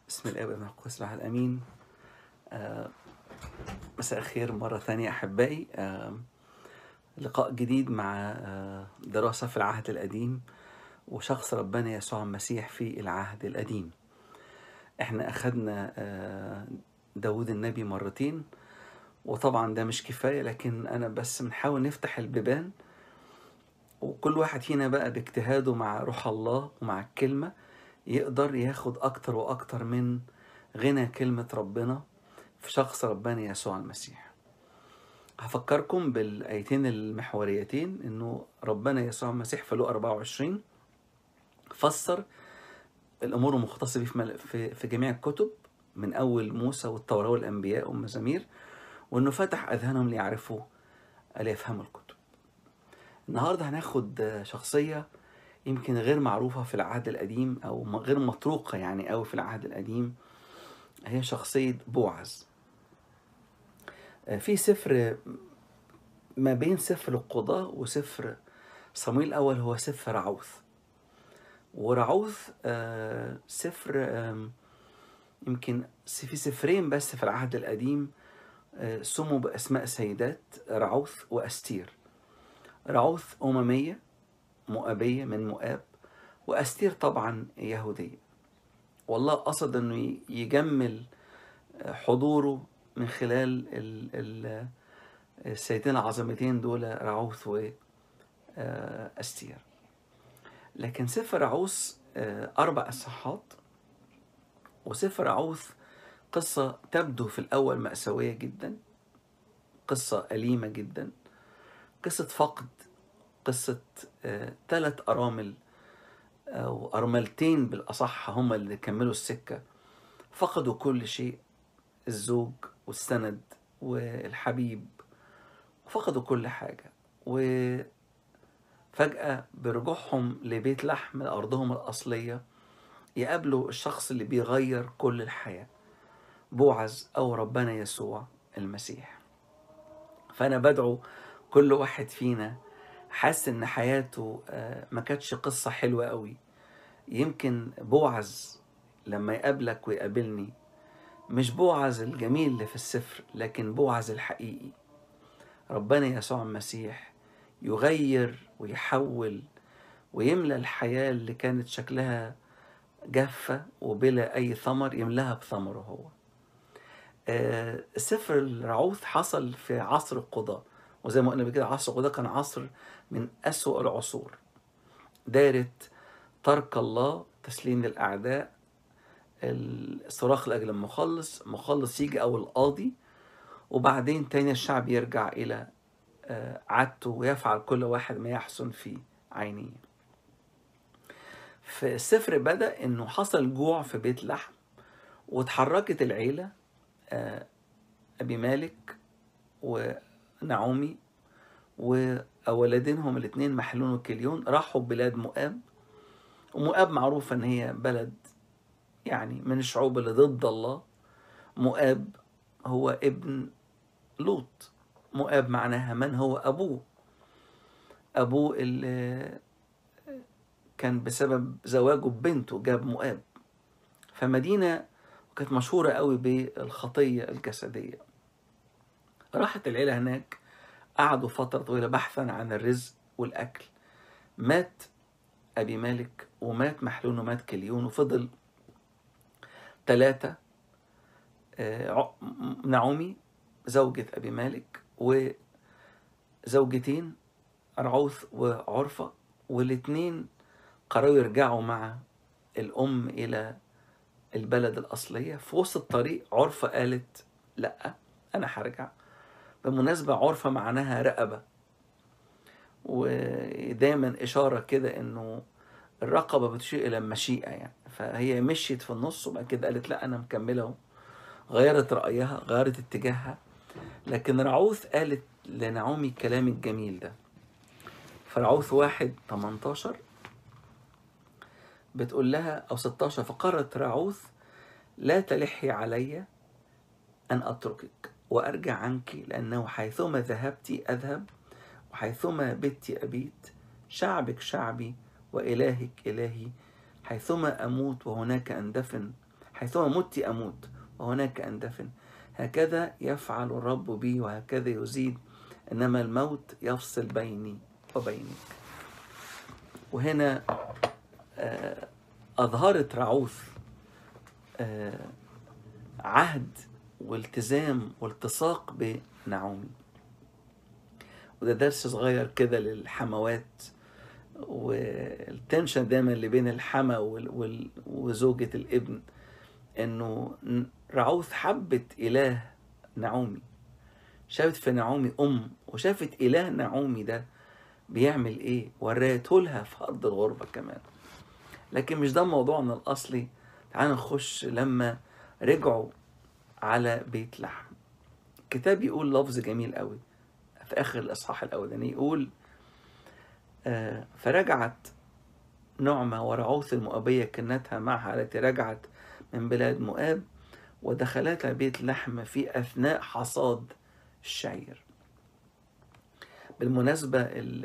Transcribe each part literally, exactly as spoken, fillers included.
بسم الله والابن والقدس الروح الامين. آه مساء الخير مره ثانيه احبائي. آه لقاء جديد مع آه دراسه في العهد القديم وشخص ربنا يسوع المسيح في العهد القديم. احنا اخذنا آه داود النبي مرتين، وطبعا ده مش كفايه، لكن انا بس بنحاول نفتح البيبان، وكل واحد فينا بقى باجتهاده مع روح الله ومع الكلمه يقدر ياخد اكتر واكتر من غنى كلمه ربنا في شخص ربنا يسوع المسيح. هفكركم بالآيتين المحوريتين، إنه ربنا يسوع المسيح في لوقا أربعة وعشرين فسر الأمور المختصة بيه في, في, في جميع الكتب من أول موسى والتوراة والأنبياء والمزامير، وإنه فتح أذهانهم ليعرفوا ليفهموا الكتب. النهاردة هناخد شخصية يمكن غير معروفة في العهد القديم أو غير مطروقة يعني أوي في العهد القديم، هي شخصية بوعز. في سفر ما بين سفر القضاء وسفر صموئيل الأول هو سفر رعوث، ورعوث آه سفر آه يمكن في سفرين بس في العهد القديم آه سموا بأسماء سيدات، رعوث وأستير. رعوث أممية مؤابية من مؤاب، وأستير طبعا يهودية. والله قصد أنه يجمل حضوره من خلال ال ال السيدتين العظمتين دول، رعوث وأستير. لكن سفر رعوث أربع إصحاحات، وسفر رعوث قصة تبدو في الأول مأساوية جدا، قصة أليمة جدا، قصة فقد، قصة ثلاث آه أرامل أو أرملتين بالأصح هم اللي كملوا السكة، فقدوا كل شيء، الزوج والسند والحبيب، فقدوا كل حاجة. وفجأة برجوعهم لبيت لحم أرضهم الأصلية يقابلوا الشخص اللي بيغير كل الحياة، بوعز أو ربنا يسوع المسيح. فأنا بدعو كل واحد فينا حاسس إن حياته ما كانتش قصة حلوة قوي، يمكن بوعز لما يقابلك ويقابلني مش بوعز الجميل اللي في السفر، لكن بوعز الحقيقي، ربنا يسوع المسيح يغير ويحول ويملى الحياة اللي كانت شكلها جافة وبلا أي ثمر، يملاها بثمره هو. آه سفر الرعوث حصل في عصر القضاء، وزي ما قلنا بكده عصر القضاء كان عصر من أسوأ العصور، دارت ترك الله، تسليم للأعداء، الصراخ لأجل المخلص، مخلص يجي أو القاضي، وبعدين تاني الشعب يرجع إلى آه عادته ويفعل كل واحد ما يحسن في عينيه. في السفر بدأ إنه حصل جوع في بيت لحم، وتحركت العيلة آه أبي مالك ونعومي وأولادينهم الاثنين محلون وكليون، راحوا بلاد مؤاب. ومؤاب معروفة ان هي بلد يعني من الشعوب اللي ضد الله. مؤاب هو ابن لوط، مؤاب معناها من هو أبوه، أبوه اللي كان بسبب زواجه ببنته جاب مؤاب، فمدينة كانت مشهورة قوي بالخطية الجسدية. راحت العيلة هناك، قعدوا فترة طويلة بحثا عن الرزق والأكل. مات أبي مالك ومات محلون ومات كليون، وفضل ثلاثة، نعومي زوجة أبي مالك وزوجتين رعوث وعرفة، والاثنين قرروا يرجعوا مع الأم إلى البلد الأصلية. في وسط الطريق عرفة قالت لأ أنا هرجع. بالمناسبة عرفة معناها رقبة، ودايما إشارة كده إنه الرقبة بتشير إلى المشيئة يعني، فهي مشيت في النص وبعد كده قالت لا أنا مكملة، غيرت رأيها، غيرت اتجاهها. لكن رعوث قالت لنعومي الكلام الجميل ده. فرعوث واحد تمنتاشر بتقول لها أو ستاشر، فقررت رعوث لا تلحي علي أن أتركك وأرجع عنك، لأنه حيثما ذهبت أذهب وحيثما بت أبيت، شعبك شعبي وإلهك إلهي، حيثما أموت وهناك أندفن، حيثما مت أموت وهناك أندفن. هكذا يفعل الرب بي وهكذا يزيد، إنما الموت يفصل بيني وبينك. وهنا أظهرت رعوث عهد والتزام والتصاق بنعومي. وده درس صغير كده للحموات، والتنشن دايما اللي بين الحما وزوجة الابن، انه رعوث حبت اله نعومي، شافت في نعومي ام، وشافت اله نعومي ده بيعمل ايه، وريته لها في ارض الغربة كمان. لكن مش ده موضوعنا الاصلي. تعال نخش لما رجعوا على بيت لحم. الكتاب يقول لفظ جميل قوي في اخر الاصحاح الاولاني، يقول آه فرجعت نعمة ورعوث المؤبية كنتها معها التي رجعت من بلاد مؤاب، ودخلتا بيت لحم في أثناء حصاد الشعير. بالمناسبة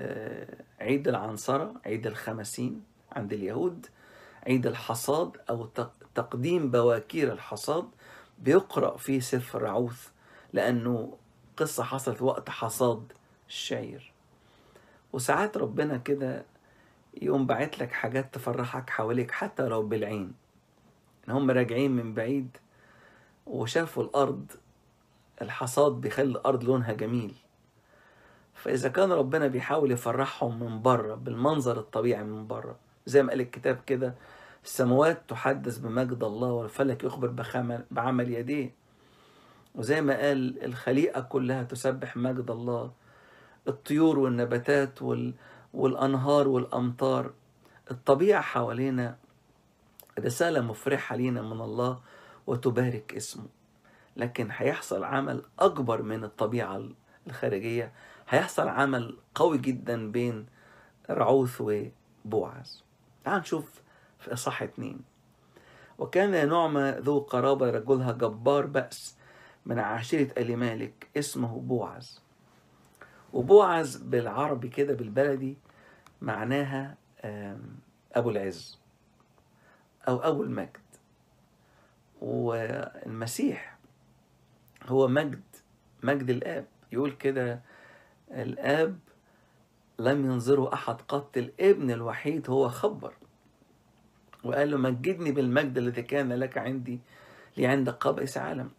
عيد العنصرة، عيد الخمسين عند اليهود، عيد الحصاد أو تقديم بواكير الحصاد، بيقرأ في سفر رعوث، لأنه قصة حصلت وقت حصاد الشعير. وساعات ربنا كده يقوم باعت لك حاجات تفرحك حواليك حتى لو بالعين. ان هم راجعين من بعيد وشافوا الارض، الحصاد بيخلي الارض لونها جميل. فاذا كان ربنا بيحاول يفرحهم من بره بالمنظر الطبيعي من بره، زي ما قال الكتاب كده، السماوات تحدث بمجد الله والفلك يخبر بعمل يديه. وزي ما قال الخليقة كلها تسبح مجد الله، الطيور والنباتات وال... والأنهار والأمطار. الطبيعة حوالينا رسالة مفرحة لينا من الله وتبارك اسمه. لكن هيحصل عمل أكبر من الطبيعة الخارجية، هيحصل عمل قوي جدا بين رعوث وبوعز. تعال نشوف في إصحاح اتنين. وكان نعمة ذو قرابة رجلها جبار بأس من عشيرة آل مالك اسمه بوعز. وبوعز بالعربي كده بالبلدي معناها أبو العز أو أبو المجد. والمسيح هو مجد، مجد الآب. يقول كده الآب لم ينظره أحد قط، الابن الوحيد هو خبر وقال له مجدني بالمجد الذي كان لك عندي لي عند قبائس عالم.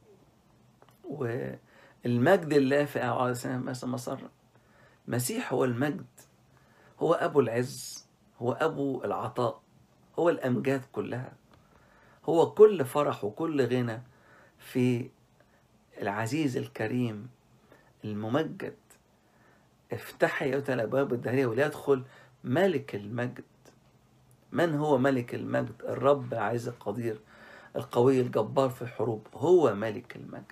والمجد اللافئ على سنة مصر، المسيح هو المجد، هو أبو العز، هو أبو العطاء، هو الأمجاد كلها، هو كل فرح وكل غنى في العزيز الكريم الممجد. افتح يا أيها الأبواب الدهرية وليدخل ملك المجد. من هو ملك المجد؟ الرب العزيز القدير القوي الجبار في الحروب، هو ملك المجد.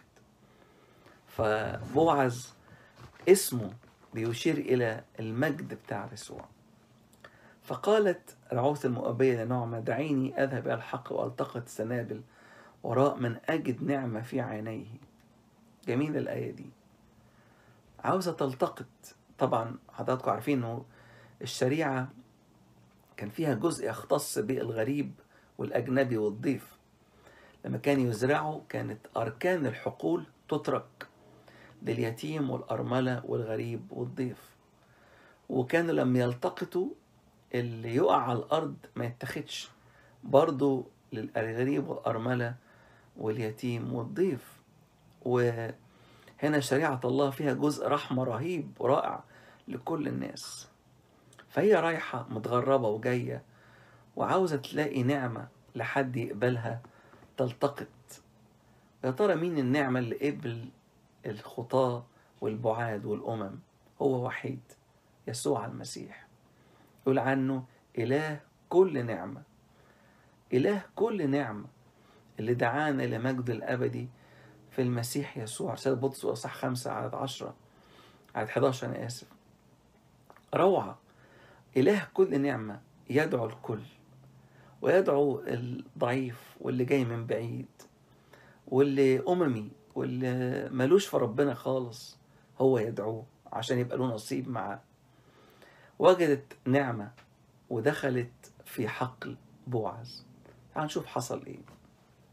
فبوعز اسمه بيشير إلى المجد بتاع يسوع. فقالت رعوث المؤبية لنعمة دعيني أذهب إلى الحق وألتقط السنابل وراء من أجد نعمة في عينيه. جميلة الآية دي، عاوزة تلتقط. طبعا حضراتكم عارفين أنه الشريعة كان فيها جزء يختص بالغريب والأجنبي والضيف. لما كانوا يزرعوا كانت أركان الحقول تترك لليتيم والأرملة والغريب والضيف. وكانوا لما يلتقطوا اللي يقع على الأرض ما يتخدش، برضو للغريب والأرملة واليتيم والضيف. وهنا شريعة الله فيها جزء رحمة رهيب ورائع لكل الناس. فهي رايحة متغربة وجاية وعاوزة تلاقي نعمة لحد يقبلها تلتقط. يا ترى مين النعمة اللي قبل الخطاة والبعاد والأمم؟ هو وحيد يسوع المسيح. يقول عنه إله كل نعمة، إله كل نعمة اللي دعانا لمجد الأبدي في المسيح يسوع. رسالة بطرس وأصح خمسة عدد عشرة عدد حداشر أنا آسف. روعة. إله كل نعمة يدعو الكل، ويدعو الضعيف واللي جاي من بعيد واللي أممي واللي ملوش في ربنا خالص، هو يدعوه عشان يبقى له نصيب معاه. وجدت نعمة ودخلت في حقل بوعز. تعال نشوف حصل ايه.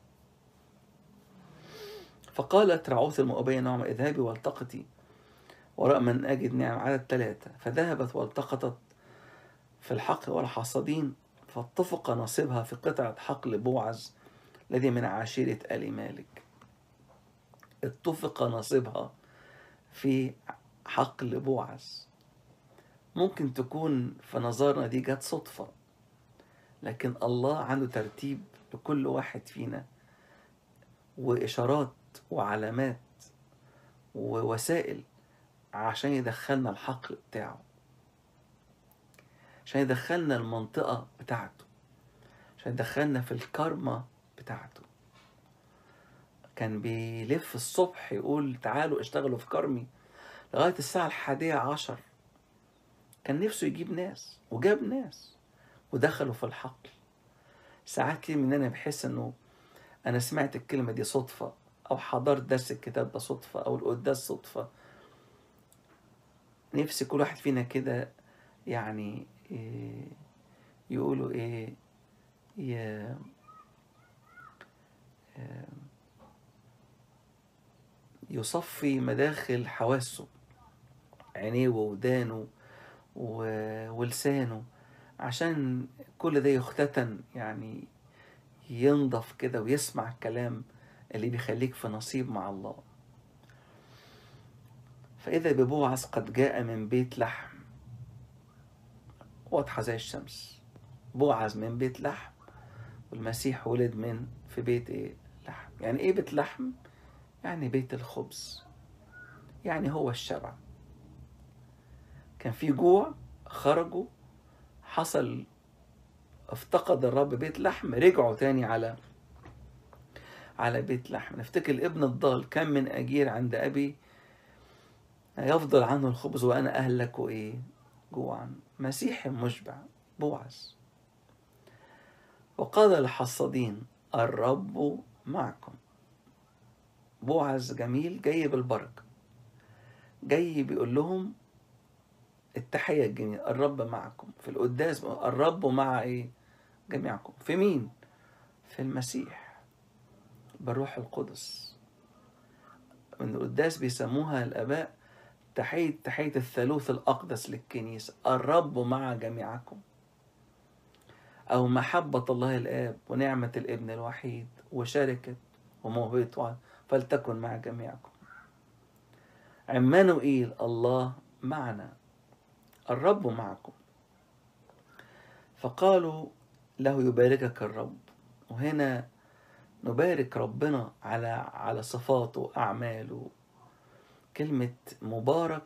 فقالت رعوث المؤبية نعمة اذهبي والتقطي وراء من أجد نعم. عدد ثلاثة. فذهبت والتقطت في الحقل والحصادين فاتفق نصيبها في قطعة حقل بوعز الذي من عشيرة آل مالك. اتفق نصيبها في حقل بوعز. ممكن تكون في نظرنا دي جت صدفة، لكن الله عنده ترتيب لكل واحد فينا، وإشارات وعلامات ووسائل عشان يدخلنا الحقل بتاعه، عشان يدخلنا المنطقة بتاعته، عشان يدخلنا في الكارما بتاعته. كان بيلف الصبح يقول تعالوا اشتغلوا في كرمي لغاية الساعة الحادية عشر. كان نفسه يجيب ناس وجاب ناس ودخلوا في الحقل. ساعات كتير مننا بحس انه انا سمعت الكلمة دي صدفة، او حضرت درس الكتاب ده صدفة، او القداس صدفة. نفسي كل واحد فينا كده يعني إيه يقولوا ايه يصفي مداخل حواسه، عينيه وودانه ولسانه، عشان كل ده يختتن، يعني ينضف كده ويسمع الكلام اللي بيخليك في نصيب مع الله. فإذا ببوعز قد جاء من بيت لحم، واضحة زي الشمس. بوعز من بيت لحم، والمسيح ولد من في بيت ايه؟ لحم. يعني ايه بيت لحم؟ يعني بيت الخبز، يعني هو الشبع. كان في جوع، خرجوا، حصل افتقد الرب بيت لحم، رجعوا تاني على على بيت لحم. نفتكر الابن الضال كم من أجير عند أبي يفضل عنه الخبز وأنا أهلك وإيه؟ جوعا. مسيح مشبع. بوعز. وقال للحصادين الرب معكم. بوعز جميل، جاي بالبركة، جاي بيقول لهم التحية الجميلة، الرب معكم. في القداس الرب مع إيه؟ جميعكم. في مين؟ في المسيح بالروح القدس. من القداس بيسموها الآباء تحية تحية الثالوث الأقدس للكنيسة، الرب مع جميعكم، أو محبة الله الآب ونعمة الابن الوحيد وشركة وموهبة فلتكن مع جميعكم. عمانوئيل، الله معنا، الرب معكم. فقالوا له يباركك الرب. وهنا نبارك ربنا على على صفاته وأعماله. كلمة مبارك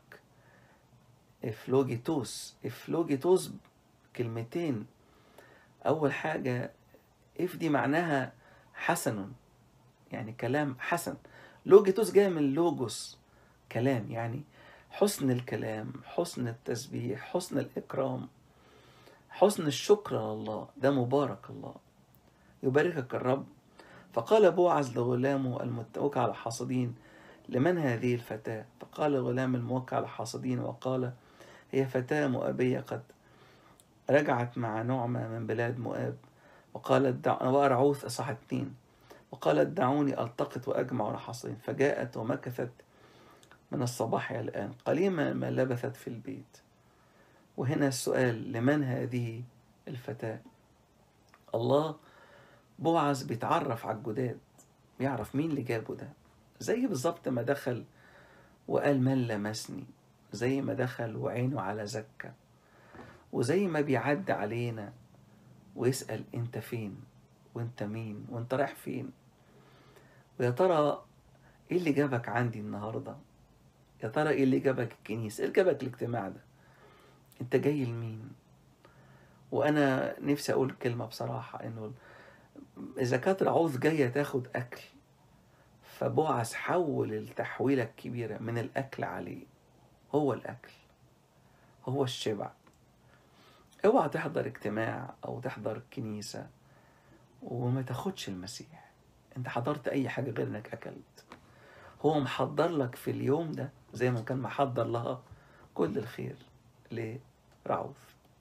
إفلوجيتوس. إفلوجيتوس كلمتين. أول حاجة إف دي معناها حسن، يعني كلام حسن. لوجيتوس جاي من لوجوس، كلام، يعني حسن الكلام، حسن التسبيح، حسن الإكرام، حسن الشكر لله. ده مبارك الله. يباركك الرب. فقال بوعز لغلامه المتوكل على الحاصدين لمن هذه الفتاة؟ فقال الغلام الموكل على الحاصدين وقال هي فتاة مؤبية قد رجعت مع نعمة من بلاد مؤاب. وقالت دع... أنا بقى رعوث أصح اتنين. وقالت دعوني ألتقط وأجمع الحاصدين. فجاءت ومكثت من الصباح إلى الآن قليلا ما لبثت في البيت. وهنا السؤال، لمن هذه الفتاة؟ الله بوعز بيتعرف على الجداد، بيعرف مين اللي جابه ده. زي بالظبط ما دخل وقال من لمسني، زي ما دخل وعينه على زكا، وزي ما بيعد علينا ويسأل انت فين وانت مين وانت رايح فين، ويا ترى ايه اللي جابك عندي النهارده؟ يا ترى ايه اللي جابك الكنيسه؟ ايه اللي جابك الاجتماع ده؟ انت جاي لمين؟ وانا نفسي اقول كلمه بصراحه، انه اذا كانت رعوث جايه تاخد اكل، فبوعز حول التحويله الكبيره من الاكل عليه. هو الاكل، هو الشبع. اوعى تحضر اجتماع او تحضر كنيسه وما تاخدش المسيح. انت حضرت اي حاجه غير انك اكلت. هو محضر لك في اليوم ده زي ما كان محضر لها كل الخير لرعوث.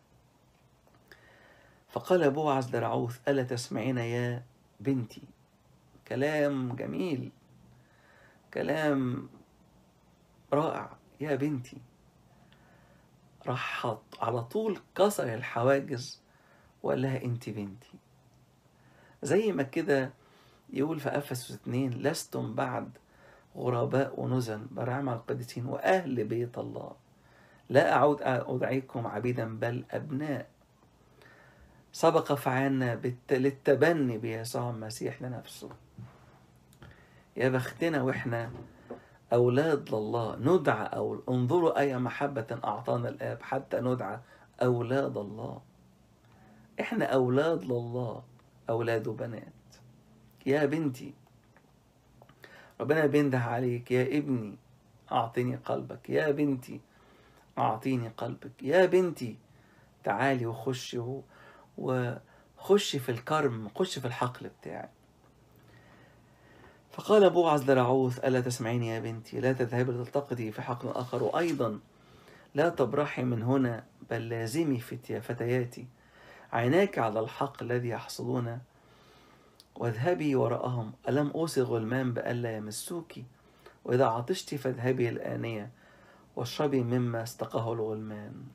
فقال بوعز لرعوث ألا تسمعين يا بنتي؟ كلام جميل. كلام رائع. يا بنتي، راح على طول كسر الحواجز وقال لها انت بنتي. زي ما كده يقول في أفسس اتنين: لستم بعد غرباء ونزل برعم القديسين وأهل بيت الله، لا أعود أدعيكم عبيدا بل أبناء. سبق فعلنا للتبني بيسوع المسيح لنفسه. يا بختنا وإحنا أولاد لله، ندعى أو انظروا أي محبة أعطانا الآب حتى ندعى أولاد الله. إحنا أولاد لله، أولاد وبنات. يا بنتي، ربنا بينده عليك: يا ابني أعطيني قلبك، يا بنتي أعطيني قلبك، يا بنتي تعالي وخشي وخشي في الكرم، خشي في الحقل بتاعي. فقال بوعز لرعوث: ألا تسمعين يا بنتي؟ لا تذهبي لتلتقطي في حقل آخر، وأيضا لا تبرحي من هنا، بل لازمي فتياتي عيناك على الحق الذي يحصدون واذهبي وراءهم. ألم أوصي غلمان بألا يمسوك؟ وإذا عطشت فاذهبي الآنية واشربي مما استقاه الغلمان.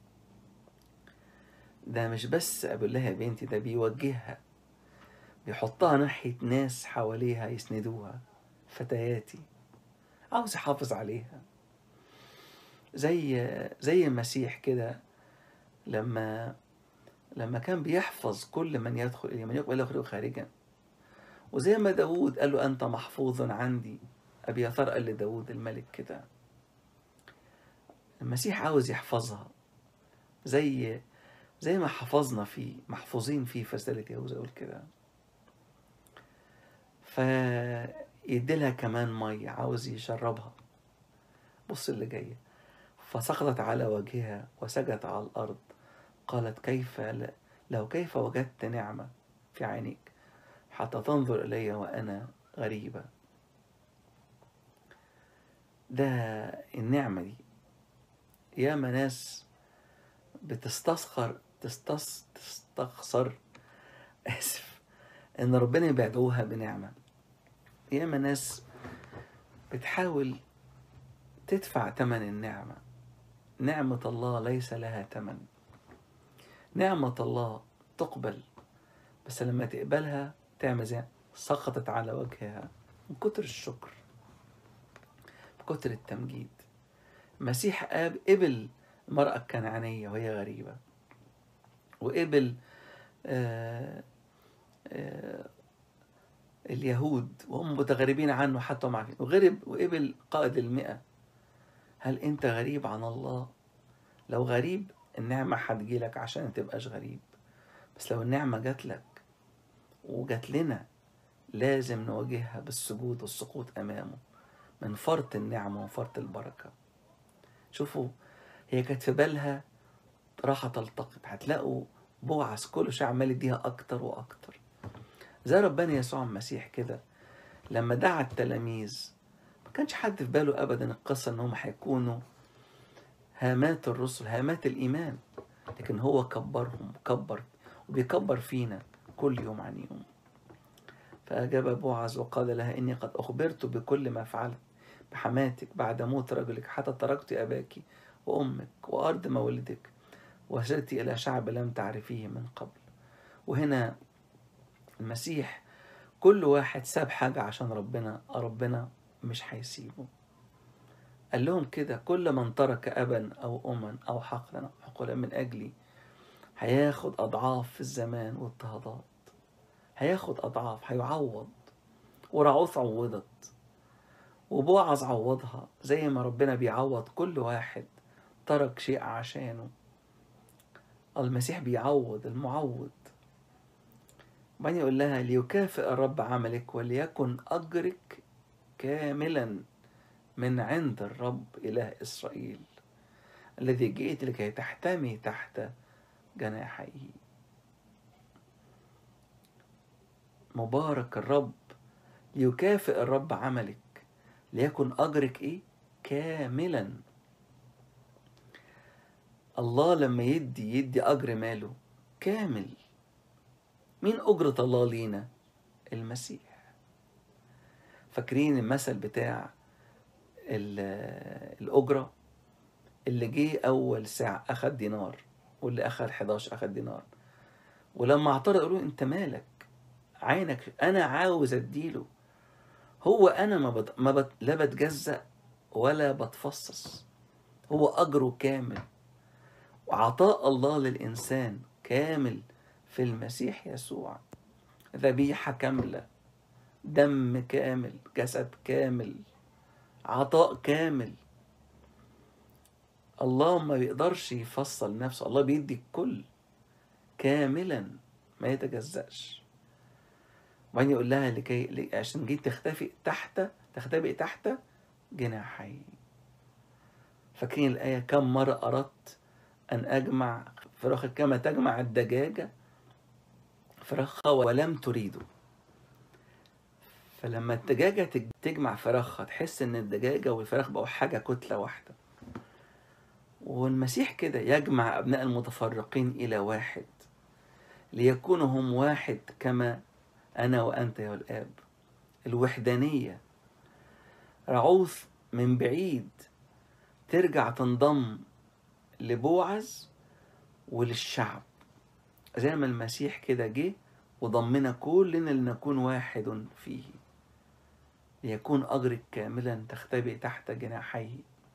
ده مش بس أقول لها يا بنتي، ده بيوجهها، بيحطها ناحية ناس حواليها يسندوها. فتياتي، عاوز يحافظ عليها. زي زي المسيح كده لما لما كان بيحفظ كل من يدخل إليه، من يقبل يخرج خارجا. وزي ما داود قال له: أنت محفوظ عندي. أبياثار قال لداود الملك كده. المسيح عاوز يحفظها زي زي ما حفظنا فيه، محفوظين فيه في رسالة يهوذا يقول كده. فيديلها كمان مية، عاوز يشربها. بص اللي جاية: فسقطت على وجهها وسجدت على الأرض، قالت: كيف لو كيف وجدت نعمة في عينيك حتى تنظر إلي وأنا غريبة. ده النعمة دي. ياما ناس بتستسخر تستس تستخسر آسف إن ربنا يبعدوها بنعمة. ياما ناس بتحاول تدفع تمن النعمة. نعمة الله ليس لها تمن. نعمة الله تقبل، بس لما تقبلها تعمل زي سقطت على وجهها من كتر الشكر، من كتر التمجيد. المسيح قبل المرأة الكنعانية وهي غريبة، وقبل آآ آآ اليهود وهم متغربين عنه حتى هم عارفين، وغرب وقبل قائد المئة. هل أنت غريب عن الله؟ لو غريب النعمة هتجيلك عشان متبقاش غريب، بس لو النعمة جات لك وجات لنا لازم نواجهها بالسجود والسقوط أمامه من فرط النعمة وفرط البركة. شوفوا، هي كانت في بالها راح تلتقط، هتلاقوا بوعز كل شيء عمال يديها أكتر وأكتر. زي ربنا يسوع المسيح كده لما دعا التلاميذ، ما كانش حد في باله أبدا القصة إنهم هيكونوا هامات الرسل، هامات الإيمان، لكن هو كبرهم، كبر وبيكبر فينا كل يوم عن يوم. فأجاب بوعز وقال لها: إني قد أخبرت بكل ما فعلت بحماتك بعد موت رجلك، حتى تركت أباك وأمك وأرض مولدك وسرت إلى شعب لم تعرفيه من قبل. وهنا المسيح كل واحد ساب حاجة عشان ربنا، ربنا مش هيسيبه. قال لهم كده: كل من ترك أبا أو أما أو حقلا حقلا من أجلي هياخد أضعاف في الزمان واضطهادات، هياخد أضعاف، هيعوض. ورعوث عوضت وبوعز عوضها، زي ما ربنا بيعوض كل واحد ترك شيء عشانه. المسيح بيعوض، المعوض. وبعدين يقول لها: ليكافئ الرب عملك وليكن أجرك كاملا من عند الرب إله إسرائيل الذي جئت لكي تحتمي تحت جناحيه. مبارك الرب، ليكافئ الرب عملك ليكن أجرك إيه؟ كاملا. الله لما يدي يدي أجر ماله كامل. مين أجرة الله لينا؟ المسيح. فاكرين المثل بتاع الأجرة اللي جه أول ساعة أخد دينار، واللي أخد حداشر أخد دينار، ولما اعترض قالوا أنت مالك عينك، أنا عاوز أديله. هو أنا ما, بت... ما بت... لا بتجزأ ولا بتفصص، هو أجره كامل، وعطاء الله للإنسان كامل في المسيح يسوع، ذبيحة كاملة، دم كامل، جسد كامل، عطاء كامل. الله ما بيقدرش يفصل نفسه، الله بيدي الكل كاملا ما يتجزأش. وبعدين يقول لها لكي عشان جيت تختفي تحت تختبئ تحت جناحي. فاكرين الآية كم مرة أردت أن أجمع فراخ كما تجمع الدجاجة فراخها ولم تريدوا. فلما الدجاجة تجمع فراخها تحس إن الدجاجة والفراخ بقوا حاجة كتلة واحدة. والمسيح كده يجمع أبناء المتفرقين إلى واحد ليكونوا هم واحد كما أنا وأنت يا الآب. الوحدانية. رعوث من بعيد ترجع تنضم لبوعز وللشعب، زي ما المسيح كده جه وضمنا كلنا لنكون واحد فيه، ليكون أجرك كاملا تختبئ تحت جناحيه.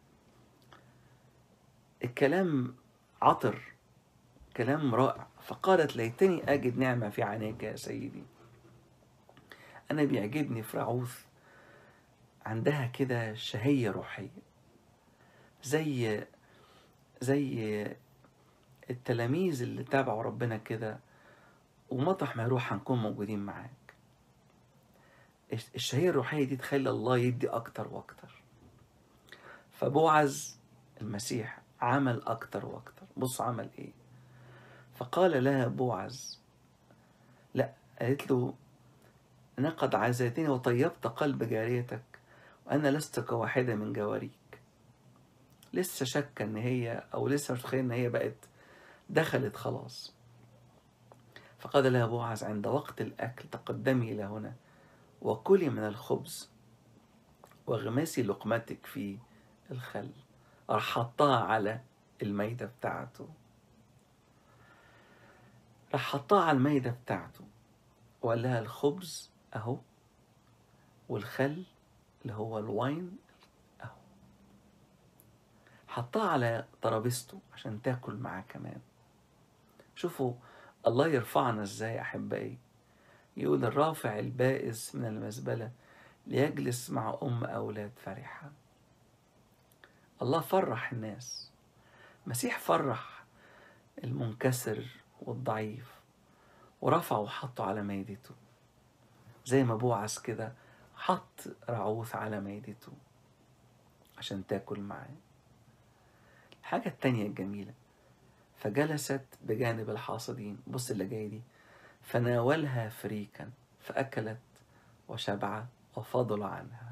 الكلام عطر، كلام رائع. فقالت ليتني أجد نعمة في عينيك يا سيدي. أنا بيعجبني في رعوث عندها كده شهية روحية، زي زي التلاميذ اللي تابعوا ربنا كده، ومطرح ما يروح هنكون موجودين معاك. الشهية الروحية دي تخلي الله يدي أكتر وأكتر. فبوعز المسيح عمل أكتر وأكتر. بص عمل إيه. فقال لها بوعز، لا قالت له أنا قد عزيتني وطيبت قلب جاريتك وأنا لست كواحدة من جواريك. لسه شك إن هي، أو لسه مش متخيل إن هي بقت دخلت خلاص. فقال لها بوعز عند وقت الأكل تقدمي إلى هنا وكلي من الخبز واغمسي لقمتك في الخل. راح حطها على الميدة بتاعته، راح حطها على الميدة بتاعته وقال لها الخبز أهو، والخل اللي هو الواين أهو. حطها على ترابيزته عشان تاكل معاه كمان. شوفوا الله يرفعنا ازاي أحبائي. يقول الرافع البائس من المزبلة ليجلس مع أم أولاد فرحة. الله فرح الناس. مسيح فرح المنكسر والضعيف ورفعه وحطه على مائدته، زي ما بوعز كده حط رعوث على مائدته عشان تاكل معاه. الحاجة التانية الجميلة، فجلست بجانب الحاصدين. بص اللي جاي دي، فناولها فريكا فأكلت وشبع وفضل عنها.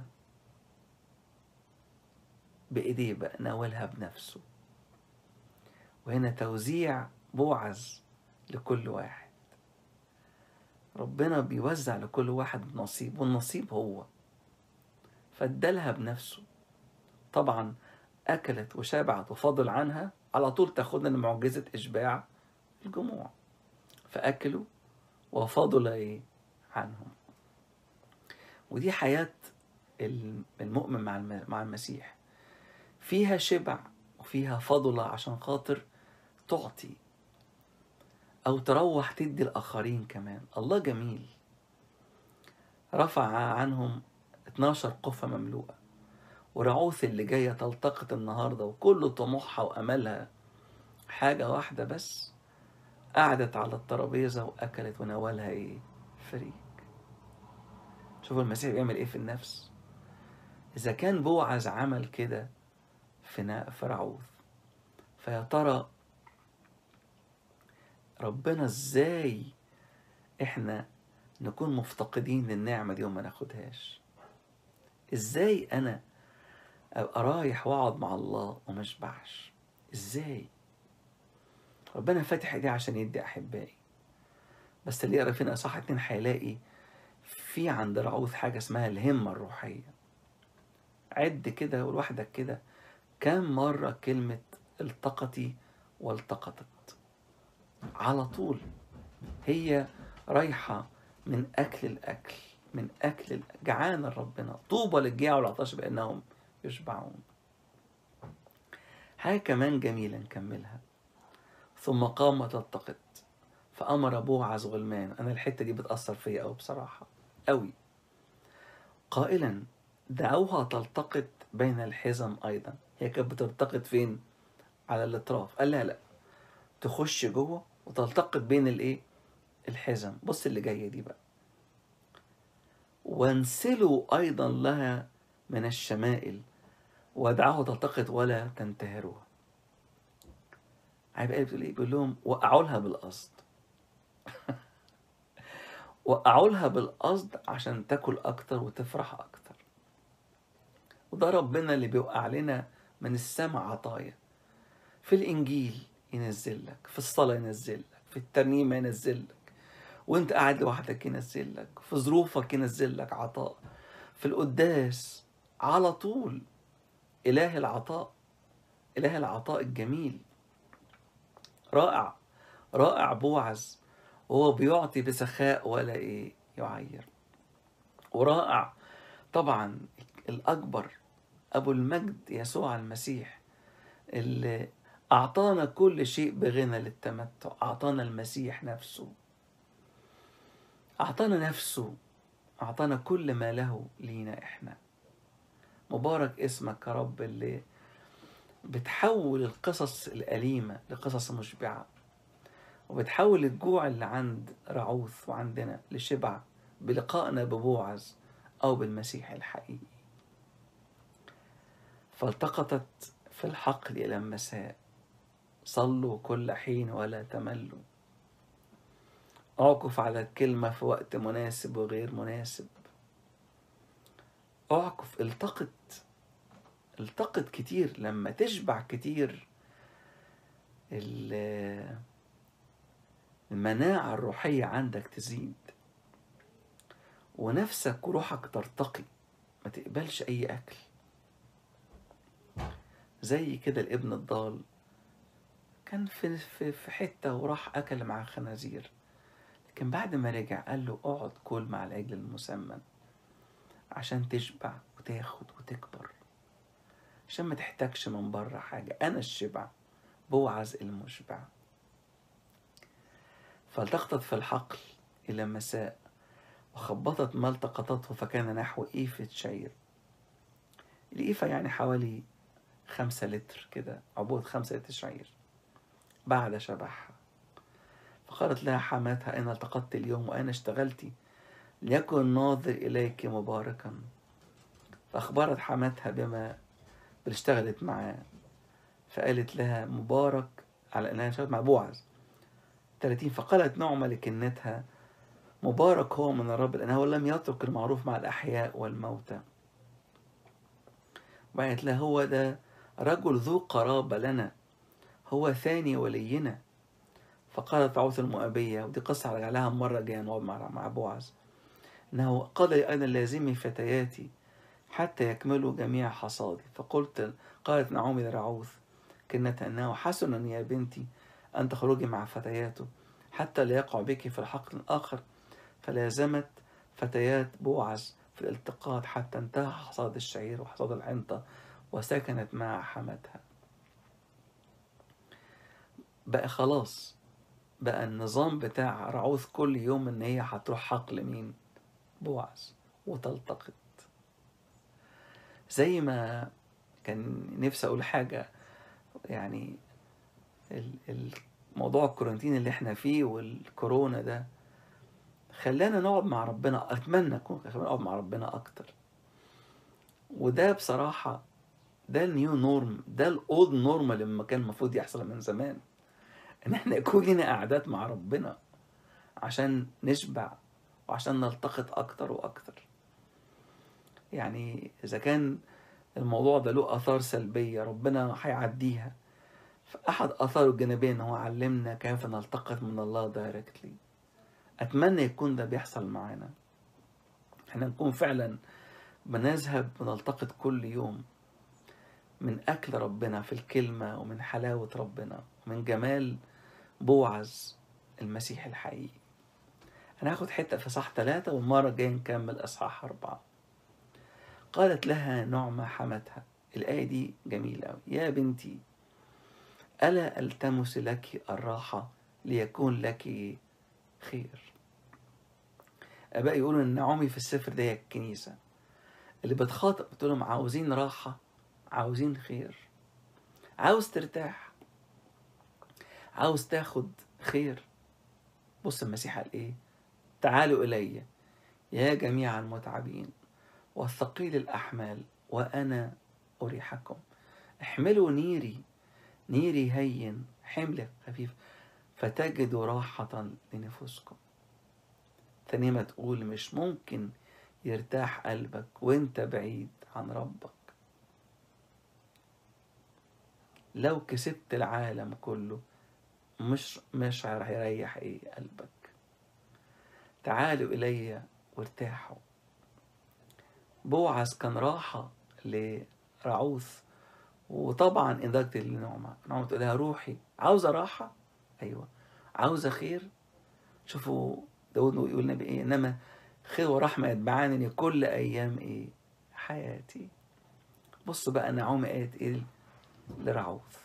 بإيديه بقى ناولها بنفسه. وهنا توزيع بوعز لكل واحد. ربنا بيوزع لكل واحد نصيب، والنصيب هو فادالها بنفسه. طبعا أكلت وشبعت وفضل عنها، على طول تاخدنا لمعجزة إشباع الجموع. فأكلوا وفضل إيه عنهم. ودي حياة المؤمن مع المسيح، فيها شبع وفيها فضل عشان خاطر تعطي أو تروح تدي الآخرين كمان. الله جميل. رفع عنهم اتناشر قفة مملوءة، ورعوث اللي جاية تلتقط النهاردة وكل طموحها وأملها حاجة واحدة بس، قعدت على الترابيزة وأكلت وناولها إيه فريك. شوفوا المسيح بيعمل إيه في النفس. إذا كان بوعز عمل كده في رعوث، فيا ترى ربنا إزاي إحنا نكون مفتقدين للنعمة دي وما ناخدهاش؟ إزاي أنا أبقى رايح وأقعد مع الله وما أشبعش؟ إزاي؟ ربنا فاتح إيديه عشان يدي أحبائي. بس اللي يقرأ فينا إصحاح اتنين هيلاقي في عند رعوث حاجة اسمها الهمة الروحية. عد كده لوحدك كده كم مرة كلمة التقطي والتقطت. على طول هي رايحة من أكل الأكل، من أكل جعان ربنا. طوبى للجياع والعطش بأنهم يشبعون. حاجة كمان جميلة نكملها. ثم قام تلتقط فأمر بوعز غلمان. أنا الحتة دي بتأثر فيا أوي بصراحة أوي. قائلا دعوها تلتقط بين الحزم أيضا. هي كانت بتلتقط فين؟ على الأطراف. قال لها لا، تخش جوه وتلتقط بين الإيه؟ الحزم. بص اللي جاية دي بقى. وانسلوا أيضا لها من الشمائل ودعوها تلتقط ولا تنتهرها. هيبقى بتقول إيه؟ بيقول لهم وقعوا لها بالقصد. وقعوا لها بالقصد عشان تاكل أكتر وتفرح أكتر. وده ربنا اللي بيوقع لنا من السماء عطايا. في الإنجيل ينزل لك، في الصلاة ينزل لك، في الترنيمة ينزل لك، وانت قاعد لوحدك ينزل لك، في ظروفك ينزل لك عطاء، في القداس على طول. إله العطاء، إله العطاء الجميل. رائع رائع بوعز وهو بيعطي بسخاء ولا إيه يعير. ورائع طبعا الأكبر أبو المجد يسوع المسيح اللي أعطانا كل شيء بغنى للتمتع. أعطانا المسيح نفسه، أعطانا نفسه، أعطانا كل ما له لينا إحنا. مبارك اسمك يا رب اللي بتحول القصص الأليمة لقصص مشبعة، وبتحول الجوع اللي عند رعوث وعندنا لشبع بلقائنا ببوعز أو بالمسيح الحقيقي. فالتقطت في الحقل إلى المساء. صلوا كل حين ولا تملوا. أعكف على الكلمة في وقت مناسب وغير مناسب. أعكف، التقط التقط كتير. لما تشبع كتير المناعة الروحية عندك تزيد، ونفسك وروحك ترتقي، ما تقبلش أي أكل. زي كده الابن الضال كان في في في حتة وراح أكل مع خنازير، لكن بعد ما رجع قال له اقعد كل مع العجل المسمن عشان تشبع وتاخد وتكبر، عشان ما تحتاجش من بره حاجة. أنا الشبع، بوعز المشبع. فالتقطت في الحقل إلى المساء وخبطت ما التقطته فكان نحو إيفة شعير. الإيفة يعني حوالي خمسة لتر كده، عبوة خمسة لتر شعير. بعد شبعها فقالت لها حماتها أين التقطت اليوم وأين اشتغلتي؟ ليكن ناظر إليك مباركا. فأخبرت حماتها بما اشتغلت معاه، فقالت لها مبارك على أنها اشتغلت مع بوعز. ثلاثين فقالت نعمة لكنتها مبارك هو من الرب لأنه لم يترك المعروف مع الأحياء والموتى. وقالت له هو ده رجل ذو قرابة لنا، هو ثاني ولينا. فقالت رعوث المؤبية، ودي قصة هرجع لها مرة جاية نقعد مع مع بوعز، إنه قال لي أنا لازمي فتياتي حتى يكملوا جميع حصادي. فقلت قالت نعومي لرعوث كنتها أنه حسنا يا بنتي أن تخرجي مع فتياته حتى لا يقع بك في الحقل الآخر. فلازمت فتيات بوعز في الالتقاط حتى انتهى حصاد الشعير وحصاد الحنطة وسكنت مع حماتها. بقى خلاص، بقى النظام بتاع رعوث كل يوم ان هي هتروح حقل مين؟ بوعز وتلتقط. زي ما كان نفسي اقول حاجة، يعني الموضوع الكورنتين اللي احنا فيه والكورونا ده خلانا نقعد مع ربنا. اتمنى نكون نقعد مع ربنا اكتر. وده بصراحة ده النيو نورم، ده الاولد نورمال اللي كان المفروض يحصل من زمان، ان احنا يكون لنا قعدات مع ربنا عشان نشبع وعشان نلتقط اكتر واكتر. يعني اذا كان الموضوع ده له اثار سلبية ربنا هيعديها، فاحد اثاره الجانبية ان هو علمنا كيف نلتقط من الله دايركتلي. اتمنى يكون ده بيحصل معانا. احنا نكون فعلا بنذهب ونلتقط كل يوم من أكل ربنا في الكلمة، ومن حلاوة ربنا، ومن جمال بوعز المسيح الحقيقي. أنا هاخد حتة في إصحاح ثلاثة، والمرة الجاية نكمل إصحاح أربعة. قالت لها نعمة حمتها، الآية دي جميلة أوي: يا بنتي ألا ألتمس لك الراحة ليكون لك خير. آباء يقولوا إن نعومي في السفر ده هي الكنيسة اللي بتخاطب، بتقول لهم عاوزين راحة، عاوزين خير، عاوز ترتاح، عاوز تاخد خير. بص المسيح قال إيه: تعالوا إلي يا جميع المتعبين والثقيل الأحمال وأنا أريحكم. احملوا نيري، نيري هين حمل خفيف فتجدوا راحة لنفوسكم. تاني ما تقول مش ممكن يرتاح قلبك وانت بعيد عن ربك. لو كسبت العالم كله مش مش هيريح ايه قلبك. تعالوا إلي وارتاحوا. بوعز كان راحة لرعوث، وطبعا إنضجت لنعمة. نعمة تقول لها روحي عاوزة راحة، أيوة عاوزة خير. شوفوا داود يقول النبي إيه: إنما خير ورحمة يتبعانني كل أيام إيه حياتي. بص بقى نعومة قالت إيه لرعوث: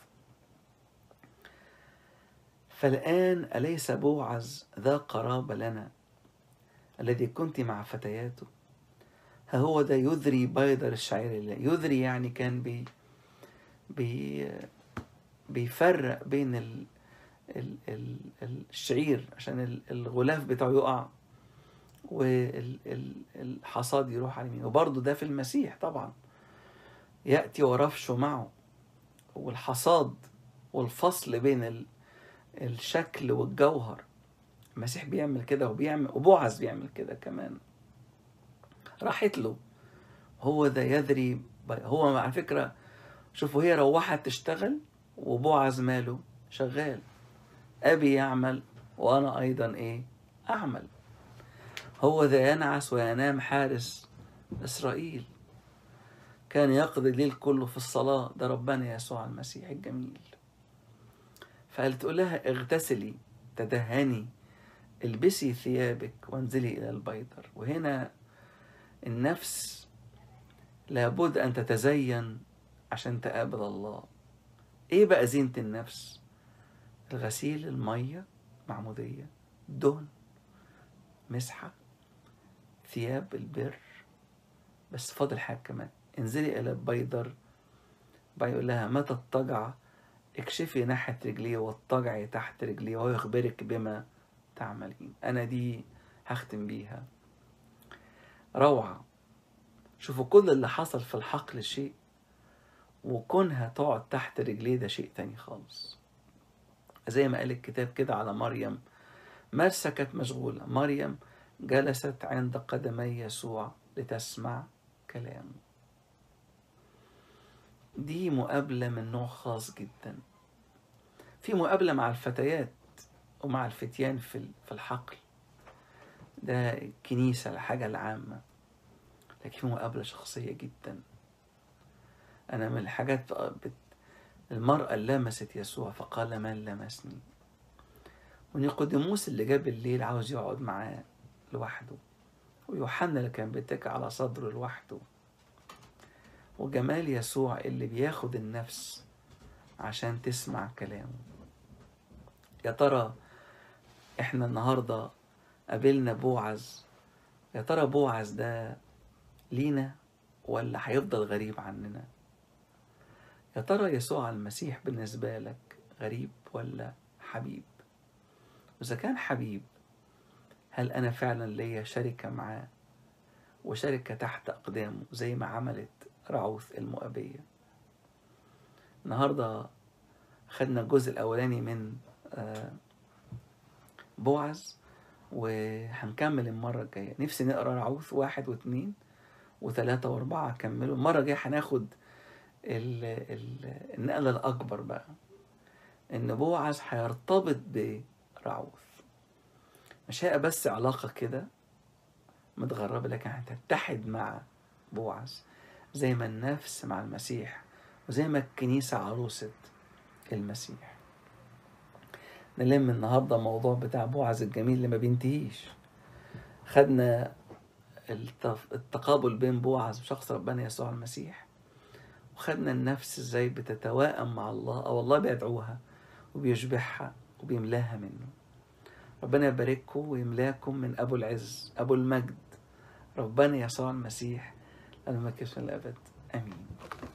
فالآن أليس بوعز ذا قرابة لنا الذي كنت مع فتياته؟ ها هو ده يذري بيض الشعير الله. يذري يعني كان بي بي بيفرق بين ال ال ال الشعير عشان الغلاف بتاعه يقع والحصاد يروح على اليمين. وبرضه ده في المسيح طبعا يأتي ورفشه معه، والحصاد والفصل بين الشكل والجوهر. المسيح بيعمل كده، وبيعمل وبوعز بيعمل كده كمان. راحت له هو ده يذري. هو على فكرة شوفوا هي روحت تشتغل، وبوعز ماله شغال. أبي يعمل وأنا أيضا إيه أعمل. هو ذا ينعس وينام حارس إسرائيل، كان يقضي الليل كله في الصلاة. ده ربنا يسوع المسيح الجميل. فقال تقول لها اغتسلي تدهني البسي ثيابك وانزلي إلى البيدر. وهنا النفس لابد أن تتزين عشان تقابل الله. إيه بقى زينة النفس؟ الغسيل، المية، معمودية، دهن، مسحة، ثياب البر. بس فاضل حاجة كمان: انزلي إلى البيدر. بيقول لها متى اضطجع اكشفي ناحية رجليه واضطجعي تحت رجليه وهو يخبرك بما تعملين. أنا دي هختم بيها روعة. شوفوا كل اللي حصل في الحقل شيء، وكونها تقعد تحت رجليه ده شيء تاني خالص. زي ما قال الكتاب كده على مريم: مرسى كانت مشغولة، مريم جلست عند قدمي يسوع لتسمع كلامه. دي مقابلة من نوع خاص جدا. في مقابلة مع الفتيات ومع الفتيان في في الحقل، ده الكنيسة الحاجة العامة. لكن في مقابلة شخصية جدا. أنا من الحاجات بت... المرأة لمست يسوع فقال من لمسني. ونيقوديموس اللي جاب الليل عاوز يقعد معاه لوحده، ويوحنا اللي كان بيتكئ على صدره لوحده. وجمال يسوع اللي بياخد النفس عشان تسمع كلامه. يا ترى احنا النهاردة قابلنا بوعز؟ يا ترى بوعز ده لينا ولا هيفضل غريب عننا؟ يا ترى يسوع المسيح بالنسبة لك غريب ولا حبيب؟ وإذا كان حبيب، هل أنا فعلا ليا شركة معاه وشركة تحت أقدامه زي ما عملت رعوث المؤبية؟ النهاردة خدنا الجزء الأولاني من بوعز، وهنكمل المرة الجاية. نفسي نقرأ رعوث واحد واثنين وثلاثة واربعة كملوا. المرة الجاية هناخد ال ال النقلة الأكبر بقى، إن بوعز هيرتبط برعوث. مش هي بس علاقة كده متغربة، لكن هتتحد مع بوعز زي ما النفس مع المسيح، وزي ما الكنيسة عروسة المسيح. نلم النهاردة الموضوع بتاع بوعز الجميل اللي ما بينتهيش. خدنا التقابل بين بوعز وشخص ربنا يسوع المسيح، وخدنا النفس ازاي بتتواءم مع الله، او الله بيدعوها وبيشبعها وبيملاها منه. ربنا يبارككم ويملاكم من ابو العز ابو المجد ربنا يسوع المسيح لما كشف الابد. امين.